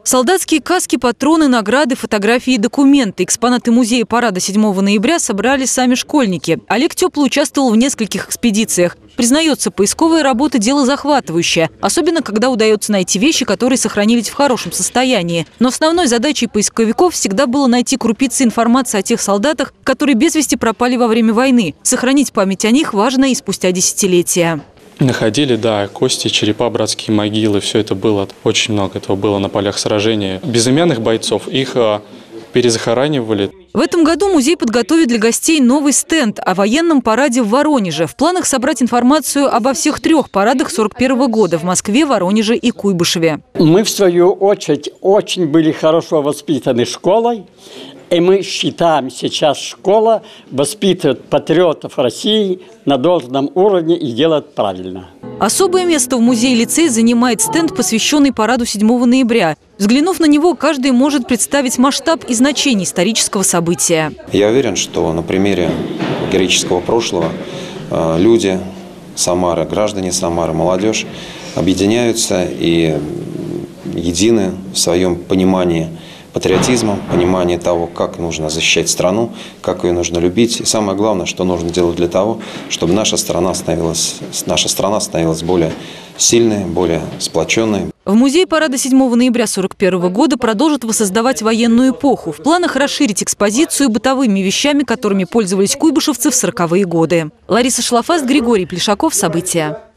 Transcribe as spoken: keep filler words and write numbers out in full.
Солдатские каски, патроны, награды, фотографии и документы. Экспонаты музея парада седьмого ноября собрали сами школьники. Олег Теплый участвовал в нескольких экспедициях. Признается, поисковая работа – дело захватывающее. Особенно, когда удается найти вещи, которые сохранились в хорошем состоянии. Но основной задачей поисковиков всегда было найти крупицы информации о тех солдатах, которые без вести пропали во время войны. Сохранить память о них важно и спустя десятилетия. Находили, да, кости, черепа, братские могилы. Все это было, очень много этого было на полях сражения. Безымянных бойцов их а, перезахоранивали. В этом году музей подготовит для гостей новый стенд о военном параде в Воронеже. В планах собрать информацию обо всех трех парадах сорок первого года в Москве, Воронеже и Куйбышеве. Мы, в свою очередь, очень были хорошо воспитаны школой. И мы считаем, сейчас школа воспитывает патриотов России на должном уровне и делает правильно. Особое место в музее-лицее занимает стенд, посвященный параду седьмого ноября. Взглянув на него, каждый может представить масштаб и значение исторического события. Я уверен, что на примере героического прошлого люди Самары, граждане Самары, молодежь объединяются и едины в своем понимании патриотизма, понимание того, как нужно защищать страну, как ее нужно любить. И самое главное, что нужно делать для того, чтобы наша страна становилась, наша страна становилась более сильной, более сплоченной. В музее парада седьмого ноября сорок первого года продолжат воссоздавать военную эпоху. В планах расширить экспозицию бытовыми вещами, которыми пользовались куйбышевцы в сороковые годы. Лариса Шлафаст, Григорий Плешаков. События.